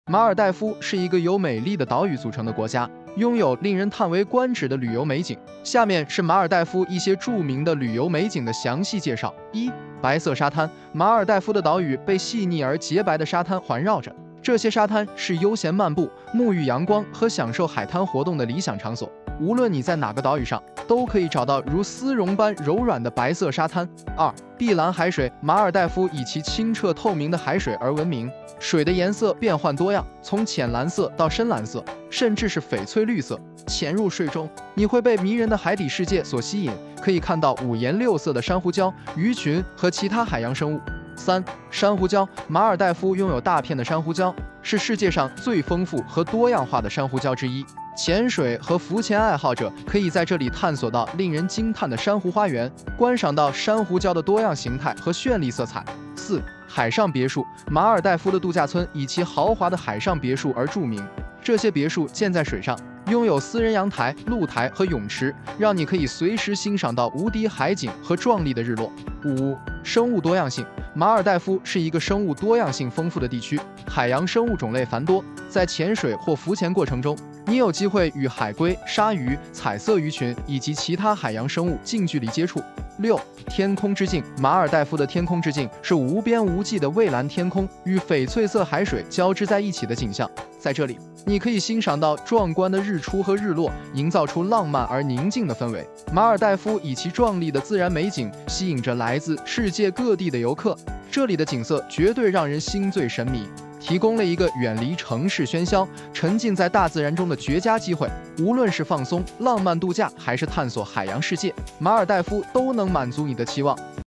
马尔代夫是一个由美丽的岛屿组成的国家，拥有令人叹为观止的旅游美景。下面是马尔代夫一些著名的旅游美景的详细介绍：一、白色沙滩。马尔代夫的岛屿被细腻而洁白的沙滩环绕着，这些沙滩是悠闲漫步、沐浴阳光和享受海滩活动的理想场所。无论你在哪个岛屿上，都可以找到如丝绒般柔软的白色沙滩。二、碧蓝海水。马尔代夫以其清澈透明的海水而闻名，水的颜色变幻多样，从浅蓝色到深蓝色，甚至是翡翠绿色。潜入水中，你会被迷人的海底世界所吸引，可以看到五颜六色的珊瑚礁、鱼群和其他海洋生物。三、珊瑚礁。马尔代夫拥有大片的珊瑚礁，是世界上最丰富和多样化的珊瑚礁之一。潜水和浮潜爱好者可以在这里探索到令人惊叹的珊瑚花园，观赏到珊瑚礁的多样形态和绚丽色彩。四、海上别墅。马尔代夫的度假村以其豪华的海上别墅而著名，这些别墅建在水上，拥有私人阳台、露台和泳池，让你可以随时欣赏到无敌海景和壮丽的日落。五、生物多样性。马尔代夫是一个生物多样性丰富的地区，海洋生物种类繁多，在潜水或浮潜过程中，你有机会与海龟、鲨鱼、彩色鱼群以及其他海洋生物近距离接触。六、天空之镜。马尔代夫的天空之镜是无边无际的蔚蓝天空与翡翠色海水交织在一起的景象，在这里，你可以欣赏到壮观的日出和日落，营造出浪漫而宁静的氛围。马尔代夫以其壮丽的自然美景吸引着来自世界各地的游客，这里的景色绝对让人心醉神迷，提供了一个远离城市喧嚣、沉浸在大自然中的绝佳机会。无论是放松、浪漫度假，还是探索海洋世界，马尔代夫都能满足你的期望。